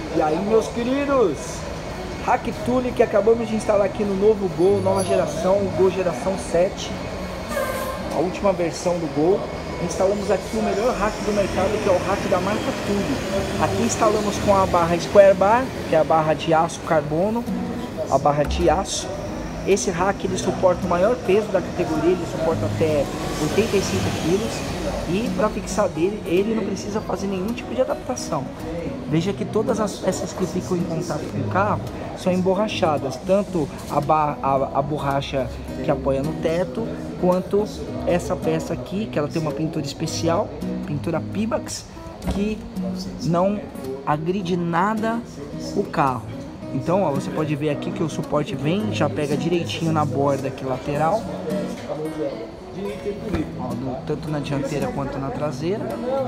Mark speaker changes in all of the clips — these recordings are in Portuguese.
Speaker 1: E aí, meus queridos, Hack Tule que acabamos de instalar aqui no novo Gol, nova geração, o Gol geração 7, a última versão do Gol. Instalamos aqui o melhor hack do mercado, que é o hack da marca Tule. Aqui instalamos com a barra Square Bar, que é a barra de aço carbono, a barra de aço. Esse hack ele suporta o maior peso da categoria, ele suporta até 85 kg. E para fixar dele, ele não precisa fazer nenhum tipo de adaptação. Veja que todas as peças que ficam em contato com o carro são emborrachadas, tanto a borracha que apoia no teto, quanto essa peça aqui, que ela tem uma pintura especial, pintura Pimax, que não agride nada o carro. Então, ó, você pode ver aqui que o suporte vem, já pega direitinho na borda aqui lateral, ó, tanto na dianteira quanto na traseira.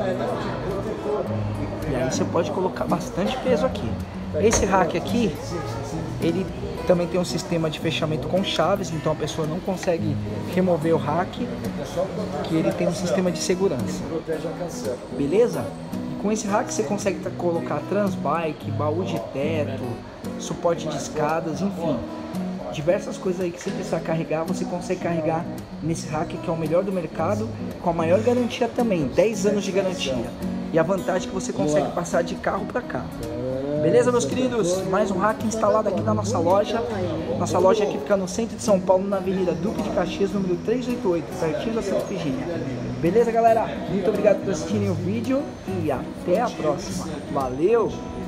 Speaker 1: E aí você pode colocar bastante peso aqui. Esse rack aqui, ele também tem um sistema de fechamento com chaves, então a pessoa não consegue remover o rack, que ele tem um sistema de segurança. Beleza? Com esse rack você consegue colocar transbike, baú de teto, suporte de escadas, enfim. Diversas coisas aí que você precisar carregar, você consegue carregar nesse rack, que é o melhor do mercado, com a maior garantia também, 10 anos de garantia. E a vantagem é que você consegue passar de carro para carro. Beleza, meus queridos? Mais um hack instalado aqui na nossa loja. Nossa loja aqui fica no centro de São Paulo, na Avenida Duque de Caxias, número 388, pertinho da Santa Efigênia. Beleza, galera? Muito obrigado por assistirem o vídeo e até a próxima. Valeu!